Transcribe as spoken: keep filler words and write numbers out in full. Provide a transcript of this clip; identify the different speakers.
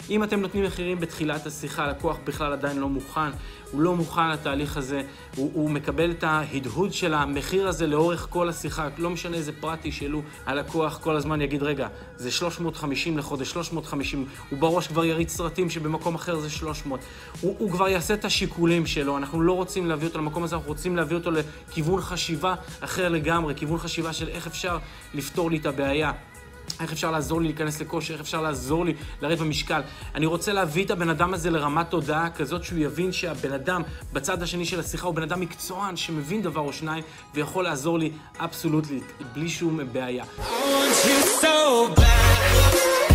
Speaker 1: אם אתם נותנים מחירים בתחילת השיחה, הלקוח בכלל עדיין לא מוכן, הוא לא מוכן לתהליך הזה, הוא, הוא מקבל את ההדהוד של המחיר הזה לאורך כל השיחה, לא משנה איזה פרט ישאלו, הלקוח כל הזמן יגיד, רגע, זה שלוש מאות וחמישים לחודש, שלוש מאות וחמישים, הוא בראש כבר יריץ סרטים שבמקום אחר זה שלוש מאות, הוא, הוא כבר יעשה את השיקולים שלו, אנחנו לא רוצים להביא אותו למקום הזה, אנחנו רוצים להביא אותו לכיוון חשיבה אחר לגמרי, כיוון חשיבה של איך אפשר לפתור לי את הבעיה. איך אפשר לעזור לי להיכנס לכושר, איך אפשר לעזור לי לרדת במשקל. אני רוצה להביא את הבן אדם הזה לרמת תודעה כזאת שהוא יבין שהבן אדם בצד השני של השיחה הוא בן אדם מקצוען שמבין דבר או שניים ויכול לעזור לי אבסולוטלי, בלי שום בעיה. I want you so bad.